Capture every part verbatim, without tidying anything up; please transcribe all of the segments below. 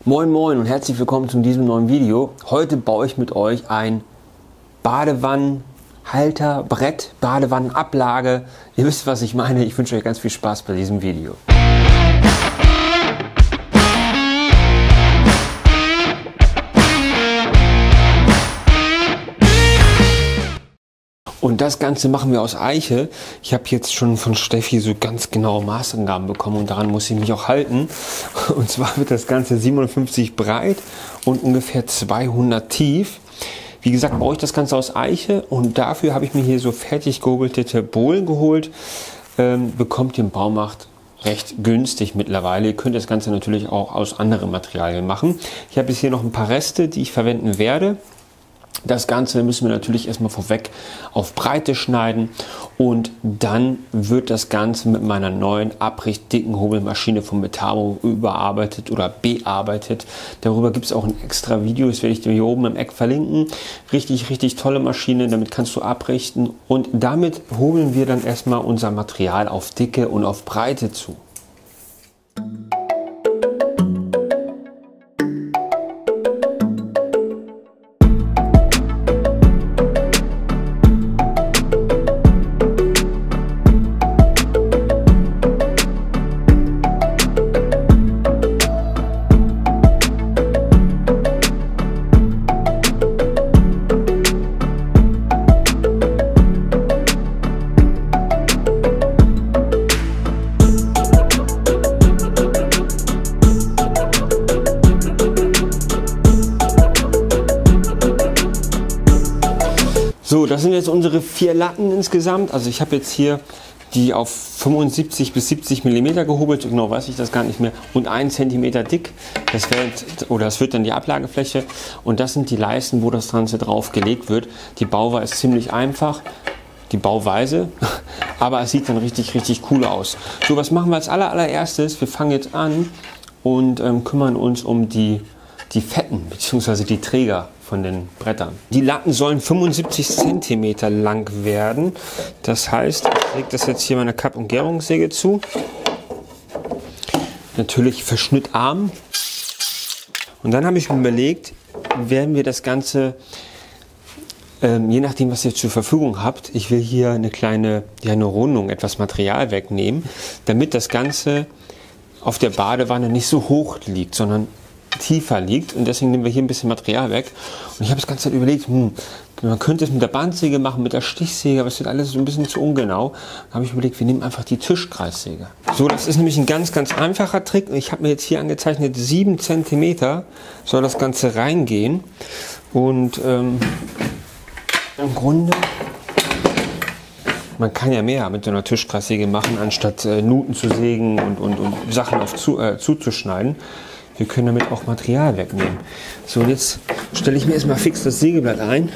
Moin Moin und herzlich willkommen zu diesem neuen Video. Heute baue ich mit euch ein Badewannenhalterbrett, Badewannenablage. Ihr wisst, was ich meine. Ich wünsche euch ganz viel Spaß bei diesem Video. Und das Ganze machen wir aus Eiche. Ich habe jetzt schon von Steffi so ganz genaue Maßangaben bekommen und daran muss ich mich auch halten. Und zwar wird das Ganze siebenundfünfzig breit und ungefähr zweihundert tief. Wie gesagt, baue ich das Ganze aus Eiche und dafür habe ich mir hier so fertig gehobelte Bohlen geholt. Ähm, bekommt ihr im Baumarkt recht günstig mittlerweile. Ihr könnt das Ganze natürlich auch aus anderen Materialien machen. Ich habe jetzt hier noch ein paar Reste, die ich verwenden werde. Das Ganze müssen wir natürlich erstmal vorweg auf Breite schneiden und dann wird das Ganze mit meiner neuen abrichtdicken Hobelmaschine von Metabo überarbeitet oder bearbeitet. Darüber gibt es auch ein extra Video, das werde ich dir hier oben im Eck verlinken. Richtig, richtig tolle Maschine, damit kannst du abrichten und damit hobeln wir dann erstmal unser Material auf Dicke und auf Breite zu. So, das sind jetzt unsere vier Latten insgesamt. Also ich habe jetzt hier die auf fünfundsiebzig bis siebzig Millimeter gehobelt, so genau weiß ich das gar nicht mehr, und einen Zentimeter dick. Das wird, oder das wird dann die Ablagefläche. Und das sind die Leisten, wo das Ganze drauf gelegt wird. Die Bauweise ist ziemlich einfach, die Bauweise, aber es sieht dann richtig, richtig cool aus. So, was machen wir als aller, allererstes? Wir fangen jetzt an und ähm, kümmern uns um die, die Fetten bzw. die Träger von den Brettern. Die Latten sollen fünfundsiebzig Zentimeter lang werden. Das heißt, ich lege das jetzt hier meiner Kapp- und Gärungssäge zu. Natürlich verschnittarm. Und dann habe ich mir überlegt, werden wir das Ganze, ähm, je nachdem, was ihr zur Verfügung habt, ich will hier eine kleine, ja, eine Rundung, etwas Material wegnehmen, damit das Ganze auf der Badewanne nicht so hoch liegt, sondern tiefer liegt, und deswegen nehmen wir hier ein bisschen Material weg. Und ich habe das ganze Zeit überlegt, hm, man könnte es mit der Bandsäge machen, mit der Stichsäge, aber es wird alles so ein bisschen zu ungenau. Da habe ich überlegt, wir nehmen einfach die Tischkreissäge. So, das ist nämlich ein ganz, ganz einfacher Trick. Ich habe mir jetzt hier angezeichnet, sieben Zentimeter soll das Ganze reingehen. Und ähm, im Grunde, man kann ja mehr mit so einer Tischkreissäge machen, anstatt äh, Nuten zu sägen und, und, und Sachen auf zu, äh, zuzuschneiden. Wir können damit auch Material wegnehmen. So, und jetzt stelle ich mir erstmal fix das Sägeblatt ein.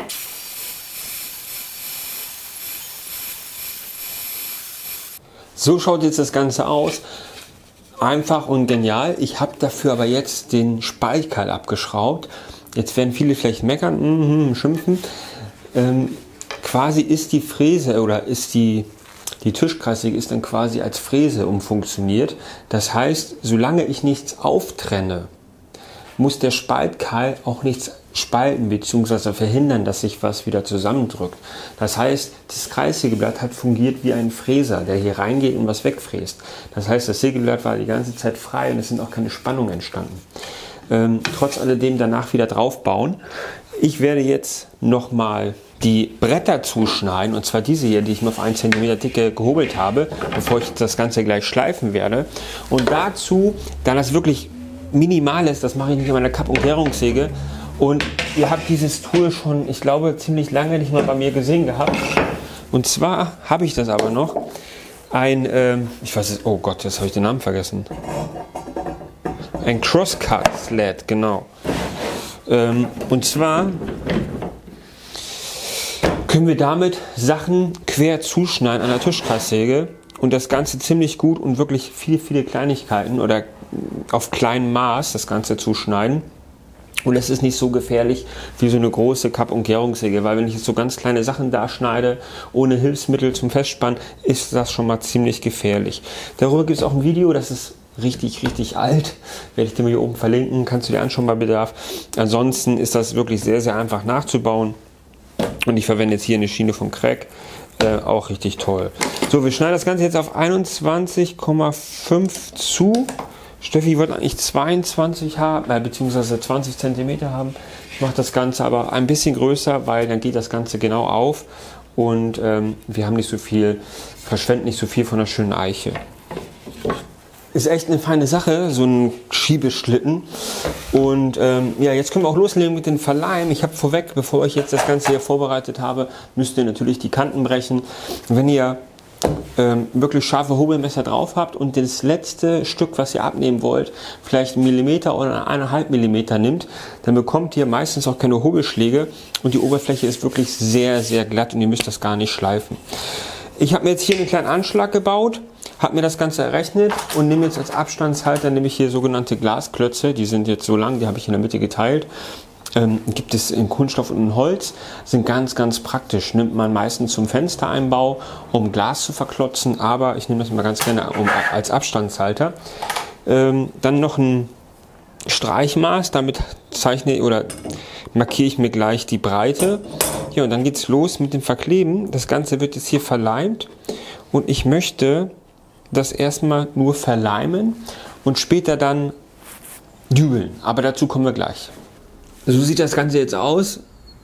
So schaut jetzt das Ganze aus. Einfach und genial. Ich habe dafür aber jetzt den Spaltkeil abgeschraubt. Jetzt werden viele vielleicht meckern, mm, mm, schimpfen. Ähm, quasi ist die Fräse oder ist die Die Tischkreissäge ist dann quasi als Fräse umfunktioniert. Das heißt, solange ich nichts auftrenne, muss der Spaltkeil auch nichts spalten bzw. verhindern, dass sich was wieder zusammendrückt. Das heißt, das Kreissägeblatt hat fungiert wie ein Fräser, der hier reingeht und was wegfräst. Das heißt, das Sägeblatt war die ganze Zeit frei und es sind auch keine Spannungen entstanden. Ähm, trotz alledem danach wieder draufbauen. Ich werde jetzt nochmal die Bretter zuschneiden, und zwar diese hier, die ich mir auf einen Zentimeter dicke gehobelt habe, bevor ich das Ganze gleich schleifen werde. Und dazu, da das wirklich minimal ist, das mache ich nicht mit meiner Kapp- und Gärungssäge. Und ihr habt dieses Tool schon, ich glaube, ziemlich lange nicht mal bei mir gesehen gehabt. Und zwar habe ich das aber noch, ein, ähm, ich weiß es, oh Gott, jetzt habe ich den Namen vergessen. Ein Crosscut-Sled, genau. Ähm, und zwar können wir damit Sachen quer zuschneiden an der Tischkreissäge und das Ganze ziemlich gut und wirklich viele, viele Kleinigkeiten oder auf kleinem Maß das Ganze zuschneiden. Und es ist nicht so gefährlich wie so eine große Kapp- und Gärungssäge, weil wenn ich jetzt so ganz kleine Sachen da schneide, ohne Hilfsmittel zum Festspannen, ist das schon mal ziemlich gefährlich. Darüber gibt es auch ein Video, das ist richtig, richtig alt. Werde ich dir mal hier oben verlinken, kannst du dir anschauen bei Bedarf. Ansonsten ist das wirklich sehr, sehr einfach nachzubauen. Und ich verwende jetzt hier eine Schiene vom Craig. Äh, auch richtig toll. So, wir schneiden das Ganze jetzt auf einundzwanzig Komma fünf zu. Steffi wollte eigentlich zweiundzwanzig haben, äh, beziehungsweise zwanzig Zentimeter haben. Ich mache das Ganze aber ein bisschen größer, weil dann geht das Ganze genau auf. Und ähm, wir haben nicht so viel, verschwenden nicht so viel von der schönen Eiche. Ist echt eine feine Sache, so ein Schiebeschlitten. Und ähm, ja, jetzt können wir auch loslegen mit dem Verleimen. Ich habe vorweg, bevor ich jetzt das Ganze hier vorbereitet habe, müsst ihr natürlich die Kanten brechen. Wenn ihr ähm, wirklich scharfe Hobelmesser drauf habt und das letzte Stück, was ihr abnehmen wollt, vielleicht einen Millimeter oder eineinhalb Millimeter nimmt, dann bekommt ihr meistens auch keine Hobelschläge und die Oberfläche ist wirklich sehr, sehr glatt und ihr müsst das gar nicht schleifen. Ich habe mir jetzt hier einen kleinen Anschlag gebaut, habe mir das Ganze errechnet und nehme jetzt als Abstandshalter nämlich hier sogenannte Glasklötze. Die sind jetzt so lang, die habe ich in der Mitte geteilt. Ähm, gibt es in Kunststoff und in Holz, sind ganz, ganz praktisch. Nimmt man meistens zum Fenstereinbau, um Glas zu verklotzen, aber ich nehme das mal ganz gerne um, als Abstandshalter. Ähm, dann noch ein Streichmaß, damit zeichne oder markiere ich mir gleich die Breite. Ja, und dann geht es los mit dem Verkleben. Das Ganze wird jetzt hier verleimt und ich möchte das erstmal nur verleimen und später dann dübeln. Aber dazu kommen wir gleich. So sieht das Ganze jetzt aus.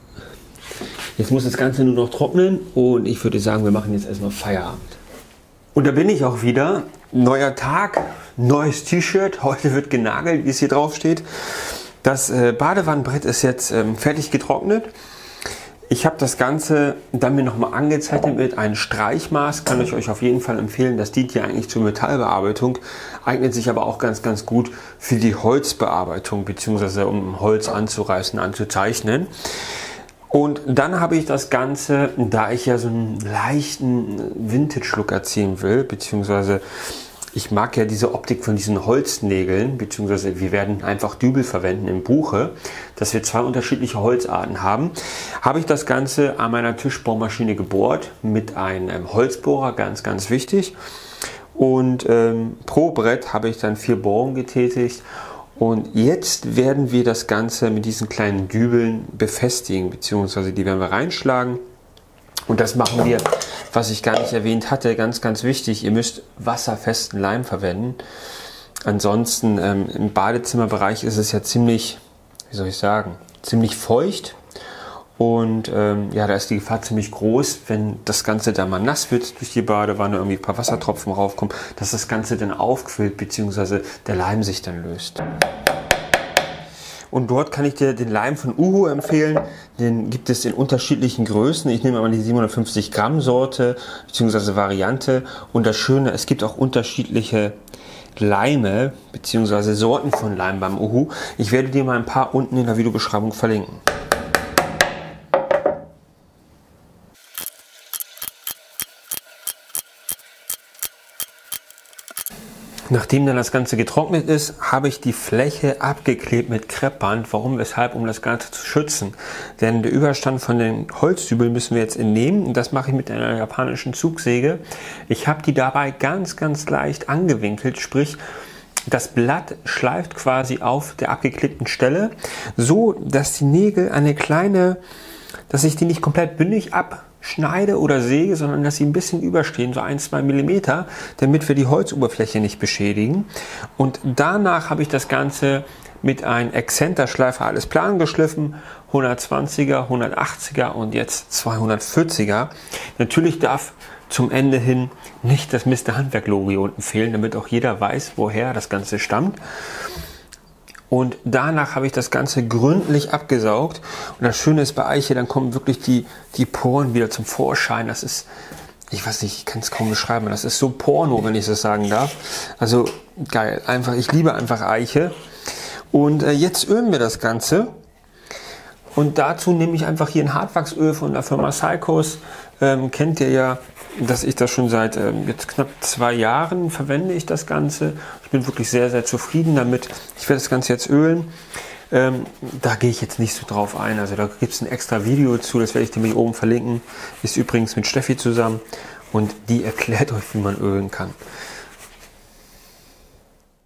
Jetzt muss das Ganze nur noch trocknen und ich würde sagen, wir machen jetzt erstmal Feierabend. Und da bin ich auch wieder. Neuer Tag, neues T-Shirt. Heute wird genagelt, wie es hier drauf steht. Das äh, Badewannenbrett ist jetzt ähm, fertig getrocknet. Ich habe das Ganze dann mir nochmal angezeichnet mit einem Streichmaß. Kann ich euch auf jeden Fall empfehlen. Das dient ja eigentlich zur Metallbearbeitung, eignet sich aber auch ganz, ganz gut für die Holzbearbeitung, beziehungsweise um Holz anzureißen, anzuzeichnen. Und dann habe ich das Ganze, da ich ja so einen leichten Vintage-Look erzielen will, beziehungsweise ich mag ja diese Optik von diesen Holznägeln, beziehungsweise wir werden einfach Dübel verwenden im Buche, dass wir zwei unterschiedliche Holzarten haben, habe ich das Ganze an meiner Tischbohrmaschine gebohrt mit einem Holzbohrer, ganz, ganz wichtig. Und ähm, pro Brett habe ich dann vier Bohrungen getätigt. Und jetzt werden wir das Ganze mit diesen kleinen Dübeln befestigen, beziehungsweise die werden wir reinschlagen. Und das machen wir, was ich gar nicht erwähnt hatte, ganz, ganz wichtig. Ihr müsst wasserfesten Leim verwenden. Ansonsten ähm, im Badezimmerbereich ist es ja ziemlich, wie soll ich sagen, ziemlich feucht. Und ähm, ja, da ist die Gefahr ziemlich groß, wenn das Ganze dann mal nass wird durch die Badewanne, irgendwie ein paar Wassertropfen raufkommen, dass das Ganze dann aufquillt, beziehungsweise der Leim sich dann löst. Und dort kann ich dir den Leim von Uhu empfehlen. Den gibt es in unterschiedlichen Größen. Ich nehme aber die siebenhundertfünfzig Gramm Sorte bzw. Variante. Und das Schöne, es gibt auch unterschiedliche Leime bzw. Sorten von Leim beim Uhu. Ich werde dir mal ein paar unten in der Videobeschreibung verlinken. Nachdem dann das Ganze getrocknet ist, habe ich die Fläche abgeklebt mit Kreppband. Warum, weshalb? Um das Ganze zu schützen. Denn der Überstand von den Holzdübeln müssen wir jetzt entnehmen. Und das mache ich mit einer japanischen Zugsäge. Ich habe die dabei ganz, ganz leicht angewinkelt. Sprich, das Blatt schleift quasi auf der abgeklebten Stelle, so dass die Nägel eine kleine, dass ich die nicht komplett bündig ab schneide oder säge, sondern dass sie ein bisschen überstehen, so ein, zwei Millimeter, damit wir die Holzoberfläche nicht beschädigen. Und danach habe ich das Ganze mit einem Exzenterschleifer alles plan geschliffen, hundertzwanziger, hundertachtziger und jetzt zweihundertvierziger. Natürlich darf zum Ende hin nicht das Mister Handwerk-Logo hier unten fehlen, damit auch jeder weiß, woher das Ganze stammt. Und danach habe ich das Ganze gründlich abgesaugt. Und das Schöne ist bei Eiche, dann kommen wirklich die, die Poren wieder zum Vorschein. Das ist, ich weiß nicht, ich kann es kaum beschreiben, das ist so Porno, wenn ich das sagen darf. Also geil, einfach, ich liebe einfach Eiche. Und äh, jetzt ölen wir das Ganze. Und dazu nehme ich einfach hier ein Hartwachsöl von der Firma Cykos. Ähm, kennt ihr ja, dass ich das schon seit ähm, jetzt knapp zwei Jahren verwende ich das Ganze. Ich bin wirklich sehr, sehr zufrieden damit. Ich werde das Ganze jetzt ölen. Ähm, da gehe ich jetzt nicht so drauf ein. Also da gibt es ein extra Video zu, das werde ich dir hier oben verlinken. Ist übrigens mit Steffi zusammen und die erklärt euch, wie man ölen kann.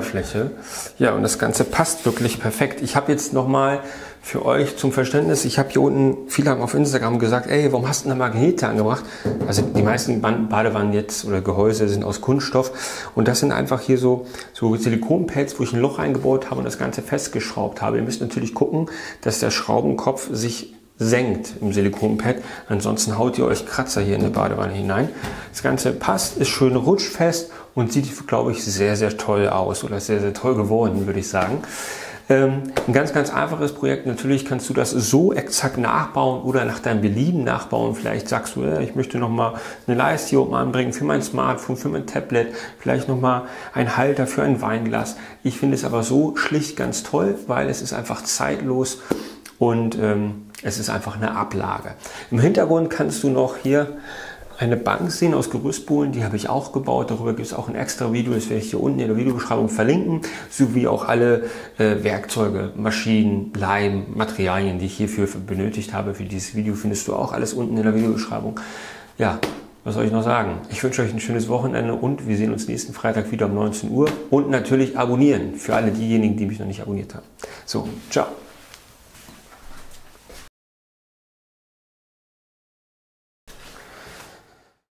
Oberfläche. Ja, und das Ganze passt wirklich perfekt. Ich habe jetzt nochmal für euch zum Verständnis, ich habe hier unten, viele haben auf Instagram gesagt, ey, warum hast du eine Magnete angebracht? Also die meisten Badewannen jetzt oder Gehäuse sind aus Kunststoff und das sind einfach hier so, so Silikonpads, wo ich ein Loch eingebaut habe und das Ganze festgeschraubt habe. Ihr müsst natürlich gucken, dass der Schraubenkopf sich senkt im Silikonpad, ansonsten haut ihr euch Kratzer hier in die Badewanne hinein. Das Ganze passt, ist schön rutschfest und sieht, glaube ich, sehr, sehr toll aus oder sehr, sehr toll geworden, würde ich sagen. Ähm, ein ganz, ganz einfaches Projekt. Natürlich kannst du das so exakt nachbauen oder nach deinem Belieben nachbauen. Vielleicht sagst du, äh, ich möchte noch mal eine Leiste hier oben anbringen für mein Smartphone, für mein Tablet, vielleicht noch mal ein Halter für ein Weinglas. Ich finde es aber so schlicht ganz toll, weil es ist einfach zeitlos und ähm, es ist einfach eine Ablage. Im Hintergrund kannst du noch hier eine Bank sehen aus Gerüstbohlen, die habe ich auch gebaut. Darüber gibt es auch ein extra Video, das werde ich hier unten in der Videobeschreibung verlinken, sowie auch alle äh, Werkzeuge, Maschinen, Leim, Materialien, die ich hierfür benötigt habe. Für dieses Video findest du auch alles unten in der Videobeschreibung. Ja, was soll ich noch sagen? Ich wünsche euch ein schönes Wochenende und wir sehen uns nächsten Freitag wieder um neunzehn Uhr. Und natürlich abonnieren für alle diejenigen, die mich noch nicht abonniert haben. So, ciao.